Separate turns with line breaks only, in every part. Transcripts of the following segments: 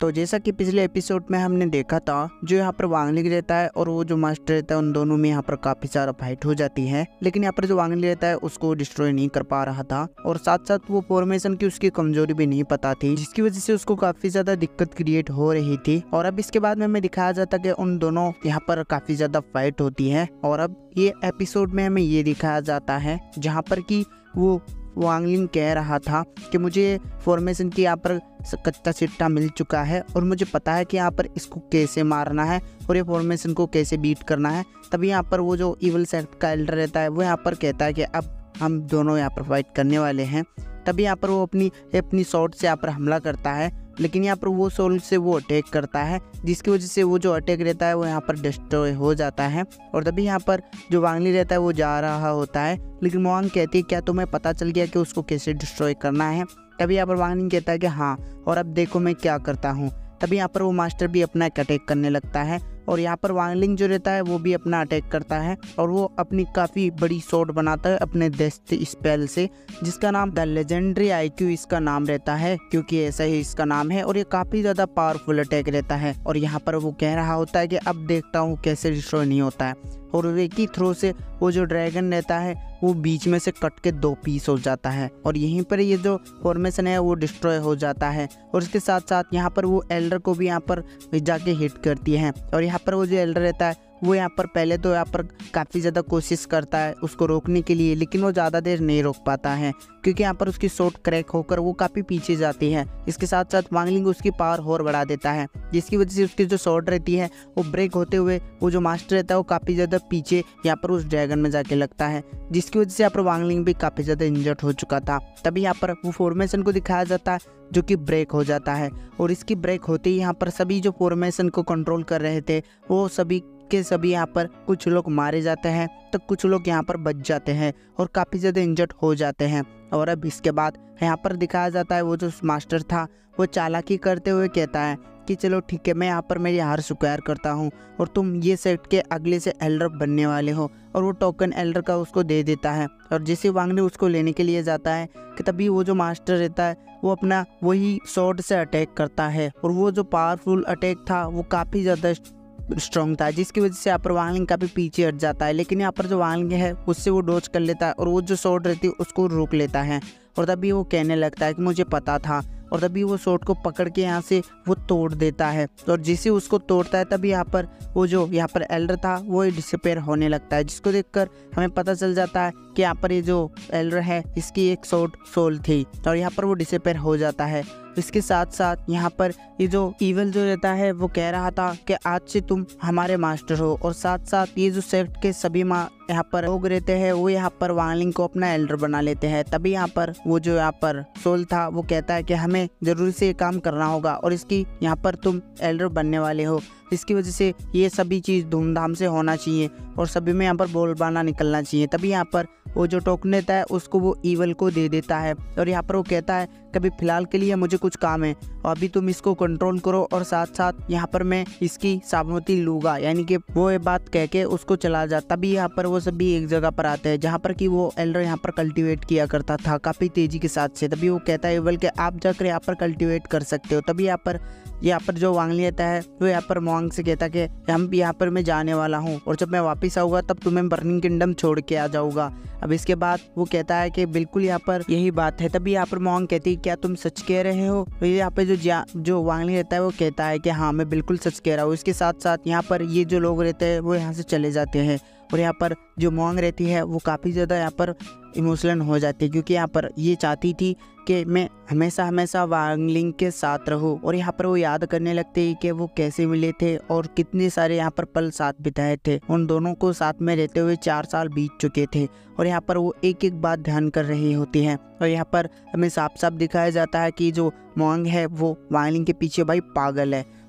तो जैसा कि पिछले एपिसोड में हमने देखा था, जो यहाँ पर वांग ली रहता है और वो जो मास्टर रहता है, उन दोनों में यहाँ पर काफी सारा फाइट हो जाती है। लेकिन यहाँ पर जो वांग ली रहता है उसको डिस्ट्रॉय नहीं कर पा रहा था और साथ साथ वो फॉर्मेशन की उसकी कमजोरी भी नहीं पता थी, जिसकी वजह से उसको काफी ज्यादा दिक्कत क्रिएट हो रही थी। और अब इसके बाद में हमें दिखाया जाता कि उन दोनों यहाँ पर काफी ज्यादा फाइट होती है। और अब ये एपिसोड में हमें ये दिखाया जाता है जहाँ पर कि वो वांग लिंग कह रहा था कि मुझे फॉर्मेशन की यहाँ पर कच्चा चिट्टा मिल चुका है और मुझे पता है कि यहाँ पर इसको कैसे मारना है और ये फॉर्मेशन को कैसे बीट करना है। तभी यहाँ पर वो जो इवल सेक्ट का एल्डर रहता है वो यहाँ पर कहता है कि अब हम दोनों यहाँ पर फाइट करने वाले हैं। तभी यहाँ पर वो अपनी शॉट से यहाँ पर हमला करता है, लेकिन यहाँ पर वो सोल से वो अटैक करता है, जिसकी वजह से वो जो अटैक रहता है वो यहाँ पर डिस्ट्रॉय हो जाता है। और तभी यहाँ पर जो वांग ली रहता है वो जा रहा होता है, लेकिन मोआंग कहती है क्या तुम्हें पता चल गया कि उसको कैसे डिस्ट्रॉय करना है। तभी यहाँ पर वांग ली कहता है कि हाँ, और अब देखो मैं क्या करता हूँ। तभी यहाँ पर वो मास्टर भी अपना एक अटैक करने लगता है और यहाँ पर वांग लिंग जो रहता है वो भी अपना अटैक करता है और वो अपनी काफ़ी बड़ी शॉट बनाता है अपने डेस्थ स्पेल से, जिसका नाम द लेजेंडरी आईक्यू इसका नाम रहता है, क्योंकि ऐसा ही इसका नाम है। और ये काफ़ी ज़्यादा पावरफुल अटैक रहता है और यहाँ पर वो कह रहा होता है कि अब देखता हूँ कैसे डिस्ट्रॉय नहीं होता है। और एक ही थ्रो से वो जो ड्रैगन रहता है वो बीच में से कट के 2 पीस हो जाता है और यहीं पर ये जो फॉर्मेशन है वो डिस्ट्रॉय हो जाता है। और इसके साथ साथ यहाँ पर वो एल्डर को भी यहाँ पर जाके हिट करती है। और यहाँ पर वो जो एल्डर रहता है वो यहाँ पर पहले तो यहाँ पर काफ़ी ज़्यादा कोशिश करता है उसको रोकने के लिए, लेकिन वो ज़्यादा देर नहीं रोक पाता है क्योंकि यहाँ पर उसकी शॉट क्रैक होकर वो काफ़ी पीछे जाती है। इसके साथ साथ वांग लिंग उसकी पावर और बढ़ा देता है, जिसकी वजह से उसकी जो शॉट रहती है वो ब्रेक होते हुए वो जो मास्टर रहता है वो काफ़ी ज़्यादा पीछे यहाँ पर उस ड्रैगन में जाके लगता है, जिसकी वजह से यहाँ पर वांग लिंग भी काफ़ी ज़्यादा इंजर्ड हो चुका था। तभी यहाँ पर वो फॉर्मेशन को दिखाया जाता है जो कि ब्रेक हो जाता है और इसकी ब्रेक होते ही यहाँ पर सभी जो फॉर्मेशन को कंट्रोल कर रहे थे वो सभी के सभी यहाँ पर कुछ लोग मारे जाते हैं तो कुछ लोग यहाँ पर बच जाते हैं और काफ़ी ज़्यादा इंजर्ड हो जाते हैं। और अब इसके बाद यहाँ पर दिखाया जाता है वो जो मास्टर था वो चालाकी करते हुए कहता है कि चलो ठीक है, मैं यहाँ पर मेरी हार स्वीकार करता हूँ और तुम ये सेट के अगले से एल्डर बनने वाले हो। और वो टोकन एल्डर का उसको दे देता है और जैसे वांग ली उसको लेने के लिए जाता है कि तभी वो जो मास्टर रहता है वो अपना वही स्वॉर्ड से अटैक करता है और वो जो पावरफुल अटैक था वो काफ़ी ज़्यादा स्ट्रॉन्ग था, जिसकी वजह से यहाँ पर वांग लिंग काफ़ी पीछे हट जाता है। लेकिन यहाँ पर जो वांग लिंग है उससे वो डॉज कर लेता है और वो जो शॉट रहती है उसको रोक लेता है। और तभी वो कहने लगता है कि मुझे पता था, और तभी वो शॉट को पकड़ के यहाँ से वो तोड़ देता है। और जैसे उसको तोड़ता है तभी यहाँ पर वो जो यहाँ पर एल्डर था वो डिसअपेयर होने लगता है, जिसको देखकर हमें पता चल जाता है कि यहाँ पर ये जो एल्डर है इसकी एक शॉट सोल थी और यहाँ पर वो डिसअपेयर हो जाता है। इसके साथ साथ यहाँ पर ये जो इवल जो रहता है वो कह रहा था कि आज से तुम हमारे मास्टर हो। और साथ साथ ये जो सेक्ट के सभी यहाँ पर लोग रहते हैं वो यहाँ पर वांग लिंग को अपना एल्डर बना लेते हैं। तभी यहाँ पर वो जो यहाँ पर सोल था वो कहता है कि हमें जरूरी से ये काम करना होगा और इसकी यहाँ पर तुम एल्डर बनने वाले हो, इसकी वजह से ये सभी चीज़ धूमधाम से होना चाहिए और सभी में यहाँ पर बोलबाला निकलना चाहिए। तभी यहाँ पर वो जो टोकन देता है उसको वो ईवल को दे देता है और यहाँ पर वो कहता है कभी फ़िलहाल के लिए मुझे कुछ काम है और अभी तुम इसको कंट्रोल करो और साथ साथ यहाँ पर मैं इसकी साबमती लूँगा, यानी कि वो ये बात कह के उसको चला जाता। तभी यहाँ पर वो सभी एक जगह पर आते हैं जहाँ पर कि वो एल्डर यहाँ पर कल्टीवेट किया करता था काफ़ी तेज़ी के साथ से। तभी वो कहता है ईवल के आप जाकर यहाँ पर कल्टीवेट कर सकते हो। तभी यहाँ पर जो वांग ली रहता है वो यहाँ पर मोआंग से कहता है कि हम यहाँ पर मैं जाने वाला हूँ और जब मैं वापस आऊँगा तब तुम्हें बर्निंग किंगडम छोड़ के आ जाऊँगा। अब इसके बाद वो कहता है कि बिल्कुल यहाँ पर यही बात है। तभी यहाँ पर मोआंग कहती है क्या तुम सच कह रहे हो। तो यहाँ पे जो वांग ली रहता है वो कहता है कि हाँ मैं बिल्कुल सच कह रहा हूँ। इसके साथ साथ यहाँ पर ये जो लोग रहते हैं वो यहाँ से चले जाते हैं और यहाँ पर जो मोआंग रहती है वो काफ़ी ज़्यादा यहाँ पर इमोशनल हो जाती है, क्योंकि यहाँ पर ये चाहती थी कि मैं हमेशा हमेशा वांग लिंग के साथ रहूँ। और यहाँ पर वो याद करने लगते हैं कि वो कैसे मिले थे और कितने सारे यहाँ पर पल साथ बिताए थे। उन दोनों को साथ में रहते हुए 4 साल बीत चुके थे और यहाँ पर वो एक एक बात ध्यान कर रही होती है। और यहाँ पर हमें साफ साफ दिखाया जाता है कि जो मोआंग है वो वांग लिंग के पीछे भाई पागल है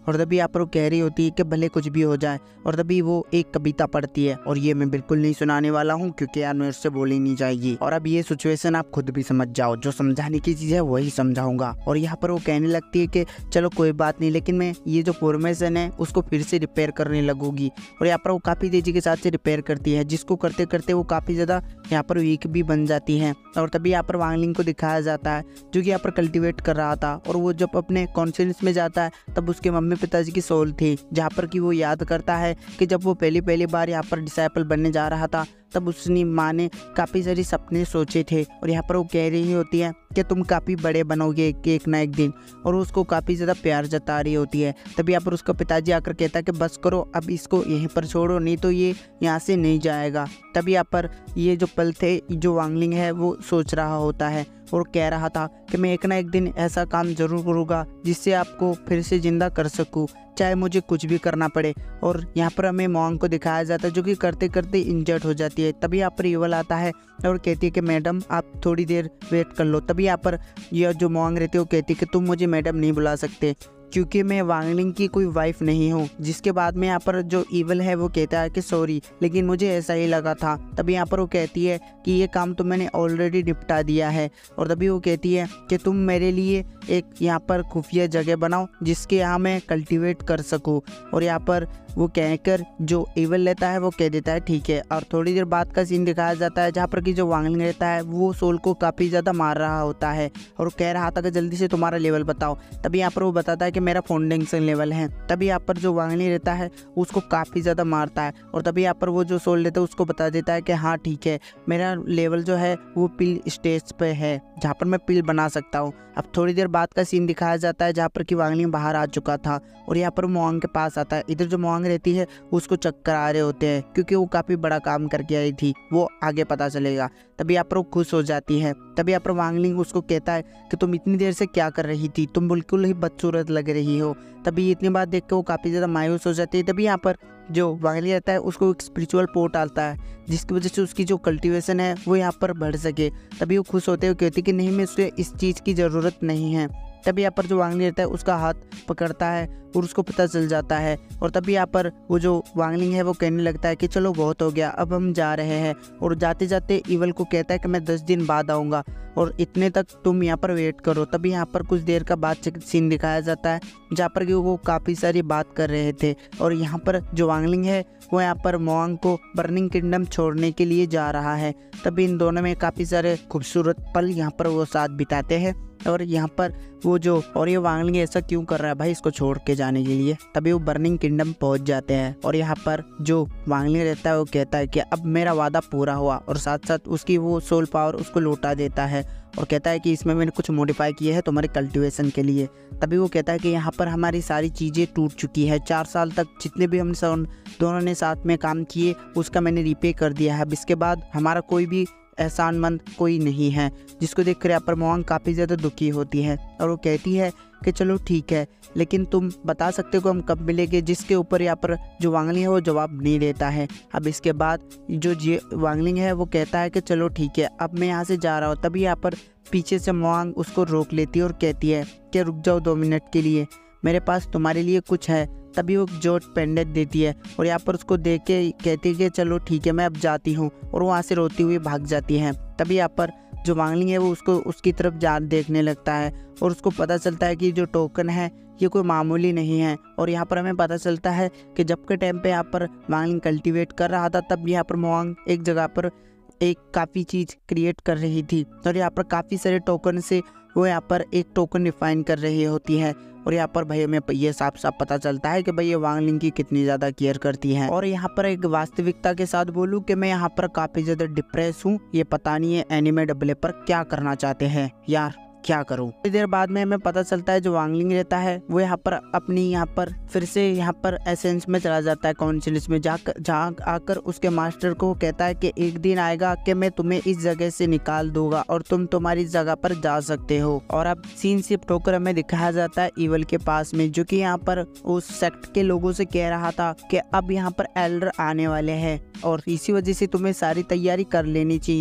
और तभी यहाँ पर वो कह रही होती है कि भले कुछ भी हो जाए। और तभी वो एक कविता पढ़ती है, और ये मैं बिल्कुल नहीं सुनाने वाला हूँ क्योंकि यार मेरे से बोली नहीं जाएगी, और अब ये सिचुएशन आप खुद भी समझ जाओ, जो समझाने की चीज़ है वही समझाऊंगा। और यहाँ पर वो कहने लगती है कि चलो कोई बात नहीं, लेकिन मैं ये जो फॉर्मेशन है उसको फिर से रिपेयर करने लगूंगी। और यहाँ पर वो काफ़ी तेजी के साथ से रिपेयर करती है, जिसको करते करते वो काफ़ी ज़्यादा यहाँ पर वीक भी बन जाती है। और तभी यहाँ पर वांगलिंग को दिखाया जाता है जो कि यहाँ पर कल्टीवेट कर रहा था, और वो जब अपने कॉन्शियस में जाता है तब उसके मम्मी पिताजी की सोल थी, जहाँ पर कि वो याद करता है कि जब वो पहली बार यहाँ पर डिसाइपल बनने जा रहा था तब उसने माँ ने काफ़ी सारे सपने सोचे थे। और यहाँ पर वो कह रही होती है कि तुम काफ़ी बड़े बनोगे एक ना एक दिन, और उसको काफ़ी ज़्यादा प्यार जता रही होती है। तभी यहाँ पर उसका पिताजी आकर कहता है कि बस करो, अब इसको यहीं पर छोड़ो, नहीं तो ये यहाँ से नहीं जाएगा। तभी यहाँ पर ये जो पल थे जो वांगलिंग है वो सोच रहा होता है और कह रहा था कि मैं एक ना एक दिन ऐसा काम ज़रूर करूँगा जिससे आपको फिर से ज़िंदा कर सकूँ, चाहे मुझे कुछ भी करना पड़े। और यहाँ पर हमें मोंग को दिखाया जाता है जो कि करते करते इंजर्ड हो जाती है। तभी यहाँ पर ईवल आता है और कहती है कि मैडम आप थोड़ी देर वेट कर लो। तभी यहाँ पर यह जो मोंग रहती है वो कहती है कि तुम मुझे मैडम नहीं बुला सकते क्योंकि मैं वांगलिंग की कोई वाइफ नहीं हूँ। जिसके बाद में यहाँ पर जो ईवल है वो कहता है कि सॉरी, लेकिन मुझे ऐसा ही लगा था। तभी यहाँ पर वो कहती है कि ये काम तो मैंने ऑलरेडी निपटा दिया है। और तभी वो कहती है कि तुम मेरे लिए एक यहाँ पर खुफिया जगह बनाओ जिसके यहाँ मैं कल्टीवेट कर सकूँ। और यहाँ पर वो कहकर जो ईवल लेता है वो कह देता है ठीक है। और थोड़ी देर बाद का सीन दिखाया जाता है जहाँ पर कि जो वांगलिंग रहता है वो सोल को काफ़ी ज़्यादा मार रहा होता है और कह रहा था कि जल्दी से तुम्हारा लेवल बताओ। तभी यहाँ पर वो बताता है कि मेरा फाउंडेशन लेवल है। तभी यहाँ पर जो वांगलिंग रहता है उसको काफ़ी ज़्यादा मारता है। और तभी यहाँ पर वो जो सोल लेता है उसको बता देता है कि हाँ ठीक है, मेरा लेवल जो है वो पिल स्टेज पे है जहाँ पर मैं पिल बना सकता हूँ। अब थोड़ी देर बाद का सीन दिखाया जाता है जहाँ पर कि वांगलिंग बाहर आ चुका था और यहाँ पर मोंग के पास आता है। इधर जो मोंग रहती है उसको चक्कर आ रहे होते हैं क्योंकि वो काफ़ी बड़ा काम करके आई थी, वो आगे पता चलेगा। तभी यहाँ पर वो खुश हो जाती है। तभी यहाँ पर वांगलिंग उसको कहता है कि तुम इतनी देर से क्या कर रही थी, तुम बिल्कुल ही बदसूरत लग रही हो। तभी इतनी बात देख के वो काफ़ी ज़्यादा मायूस हो जाती है। तभी यहाँ पर जो वांगलिंग रहता है उसको एक स्पिरिचुअल पोर्ट आता है जिसकी वजह से उसकी जो कल्टीवेशन है वो यहाँ पर बढ़ सके। तभी वो खुश होते हुए कहती कि नहीं, मैं उसे इस चीज़ की ज़रूरत नहीं है। तभी यहाँ पर जो वांगलिंग रहता है उसका हाथ पकड़ता है और उसको पता चल जाता है। और तभी यहाँ पर वो जो वांगलिंग है वो कहने लगता है कि चलो बहुत हो गया, अब हम जा रहे हैं। और जाते जाते ईवल को कहता है कि मैं 10 दिन बाद आऊँगा और इतने तक तुम यहाँ पर वेट करो। तभी यहाँ पर कुछ देर का बाद सीन दिखाया जाता है जहाँ पर कि वो काफ़ी सारी बात कर रहे थे। और यहाँ पर जो वांगलिंग है वो यहाँ पर मोंग को बर्निंग किंगडम छोड़ने के लिए जा रहा है। तभी इन दोनों में काफ़ी सारे खूबसूरत पल यहाँ पर वो साथ बिताते हैं। और यहाँ पर वो जो और ये वांगलिंग ऐसा क्यों कर रहा है भाई इसको छोड़ के जाने के लिए। तभी वो बर्निंग किंगडम पहुंच जाते हैं और यहाँ पर जो वांगलिंग रहता है वो कहता है कि अब मेरा वादा पूरा हुआ और साथ साथ उसकी वो सोल पावर उसको लौटा देता है और कहता है कि इसमें मैंने कुछ मॉडिफाई किए हैं तुम्हारे कल्टीवेशन के लिए। तभी वो कहता है कि यहाँ पर हमारी सारी चीज़ें टूट चुकी है, 4 साल तक जितने भी हम दोनों ने साथ में काम किए उसका मैंने रीपे कर दिया है। अब इसके बाद हमारा कोई भी एहसानमंद कोई नहीं है। जिसको देखकर यहाँ पर मोंग काफ़ी ज़्यादा दुखी होती है और वो कहती है कि चलो ठीक है, लेकिन तुम बता सकते हो हम कब मिलेंगे। जिसके ऊपर यहाँ पर जो वांगलिंग है वो जवाब नहीं देता है। अब इसके बाद जो वांगलिंग है वो कहता है कि चलो ठीक है, अब मैं यहाँ से जा रहा हूँ। तभी यहाँ पर पीछे से मोंग उसको रोक लेती है और कहती है कि रुक जाओ 2 मिनट के लिए, मेरे पास तुम्हारे लिए कुछ है। तभी वो जोट पेंडेंट देती है और यहाँ पर उसको देख के कहती है कि चलो ठीक है मैं अब जाती हूँ, और वहाँ से रोती हुई भाग जाती है। तभी यहाँ पर जो वांगलिंग है वो उसको उसकी तरफ देखने लगता है और उसको पता चलता है कि जो टोकन है ये कोई मामूली नहीं है। और यहाँ पर हमें पता चलता है कि जब के टाइम पे यहाँ पर वांगलिंग कल्टीवेट कर रहा था तब यहाँ पर मोंग एक जगह पर एक काफ़ी चीज़ क्रिएट कर रही थी और यहाँ पर काफ़ी सारे टोकन से वो यहाँ पर एक टोकन डिफाइन कर रही होती है। और यहाँ पर भाई हमें ये साफ साफ पता चलता है कि भाई ये वांगलिंग की कितनी ज़्यादा केयर करती है। और यहाँ पर एक वास्तविकता के साथ बोलूँ कि मैं यहाँ पर काफ़ी ज़्यादा डिप्रेस हूँ। ये पता नहीं है एनिमे डेवलपर क्या करना चाहते हैं यार, क्या करूँ। थोड़ी देर बाद में हमें पता चलता है जो वांगलिंग रहता है वो यहाँ पर अपनी यहाँ पर फिर से यहाँ पर एसेंस में चला जाता है काउंसिल्स में, जहाँ आकर उसके मास्टर को कहता है कि एक दिन आएगा कि मैं तुम्हें इस जगह से निकाल दूंगा और तुम तुम्हारी जगह पर जा सकते हो। और अब सीन शिफ्ट होकर हमें दिखाया जाता है ईवल के पास में, जो कि यहाँ पर उस सेक्ट के लोगों से कह रहा था कि अब यहाँ पर एल्डर आने वाले हैं और इसी वजह से तुम्हें सारी तैयारी कर लेनी चाहिए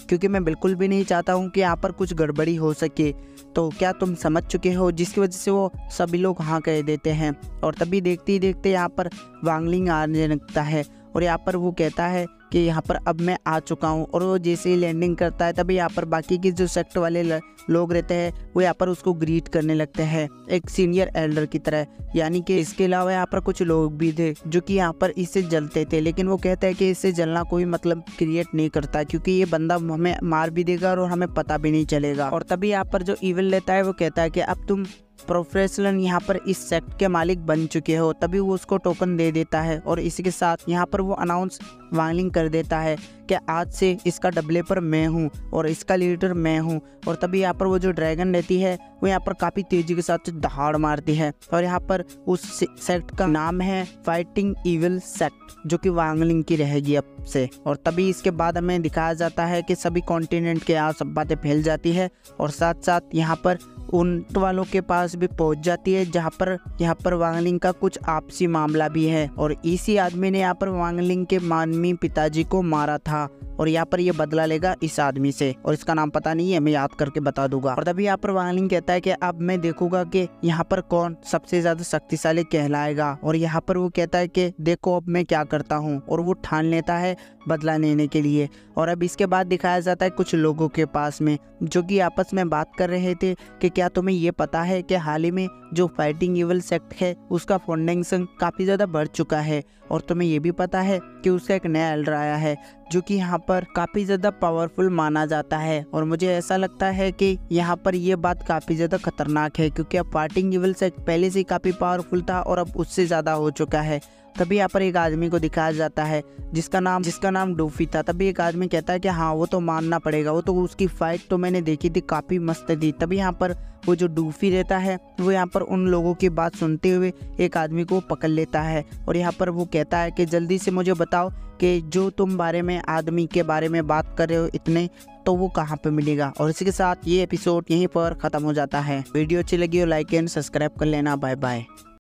क्योंकि मैं बिल्कुल भी नहीं चाहता हूँ कि यहाँ पर कुछ गड़बड़ी हो सके। तो क्या तुम समझ चुके हो, जिसकी वजह से वो सभी लोग हाँ कह देते हैं। और तभी देखते ही देखते यहाँ पर वांग लिंग आने लगता है और यहाँ पर वो कहता है कि यहाँ पर अब मैं आ चुका हूँ। और वो जैसे ही लैंडिंग करता है तभी यहाँ पर बाकी के जो सेक्ट वाले लोग रहते हैं वो यहाँ पर उसको ग्रीट करने लगते हैं एक सीनियर एल्डर की तरह। यानी कि इसके अलावा यहाँ पर कुछ लोग भी थे जो कि यहाँ पर इससे जलते थे, लेकिन वो कहते हैं कि इससे जलना कोई मतलब क्रिएट नहीं करता, क्योंकि ये बंदा हमें मार भी देगा और हमें पता भी नहीं चलेगा। और तभी यहाँ पर जो इविल लेता है वो कहता है कि अब तुम प्रोफेशनल यहाँ पर इस सेक्ट के मालिक बन चुके हो। तभी वो उसको टोकन दे देता है और इसी के साथ यहाँ पर वो अनाउंस वांग लिंग कर देता है कि आज से इसका डेवलपर मैं हूँ और इसका लीडर मैं हूँ। और तभी यहाँ पर वो जो ड्रैगन रहती है वो यहाँ पर काफ़ी तेजी के साथ दहाड़ मारती है और यहाँ पर उस सेक्ट का नाम है फाइटिंग इविल सेक्ट, जो कि वांग लिंग की रहेगी अब से। और तभी इसके बाद हमें दिखाया जाता है कि सभी कॉन्टिनेंट के यहाँ सब बातें फैल जाती है और साथ साथ यहाँ पर उन वालों के पास भी पहुंच जाती है जहाँ पर वांग लिंग का कुछ आपसी मामला भी है। और इसी आदमी ने यहाँ पर वांग लिंग के मानवीय पिताजी को मारा था और यहाँ पर ये बदला लेगा इस आदमी से, और इसका नाम पता नहीं है, मैं याद करके बता दूंगा। और तभी यहाँ पर वांग लिंग कहता है कि अब मैं देखूंगा कि यहाँ पर कौन सबसे ज्यादा शक्तिशाली कहलाएगा। और यहाँ पर वो कहता है कि देखो अब मैं क्या करता हूँ, और वो ठान लेता है बदला लेने के लिए। और अब इसके बाद दिखाया जाता है कुछ लोगों के पास में जो कि आपस में बात कर रहे थे कि क्या तुम्हें ये पता है कि हाल ही में जो फाइटिंग इविल सेक्ट है उसका फाउंडेशन काफ़ी ज़्यादा बढ़ चुका है, और तुम्हें ये भी पता है कि उसका एक नया एल्डर आया है जो कि यहाँ पर काफ़ी ज़्यादा पावरफुल माना जाता है। और मुझे ऐसा लगता है कि यहाँ पर ये बात काफ़ी ज़्यादा खतरनाक है, क्योंकि अब फाइटिंग इविल सेक्ट पहले से ही काफ़ी पावरफुल था और अब उससे ज़्यादा हो चुका है। तभी यहाँ पर एक आदमी को दिखाया जाता है जिसका नाम डूफी था। तभी एक आदमी कहता है कि हाँ वो तो मानना पड़ेगा, वो तो उसकी फाइट तो मैंने देखी थी, काफ़ी मस्त थी। तभी यहाँ पर वो जो डूफी रहता है वो यहाँ पर उन लोगों की बात सुनते हुए एक आदमी को पकड़ लेता है और यहाँ पर वो कहता है कि जल्दी से मुझे बताओ कि जो तुम आदमी के बारे में बात कर रहे हो इतने, तो वो कहाँ पे मिलेगा। और इसी के साथ ये एपिसोड यहीं पर ख़त्म हो जाता है। वीडियो अच्छी लगी हो लाइक एंड सब्सक्राइब कर लेना। Bye bye.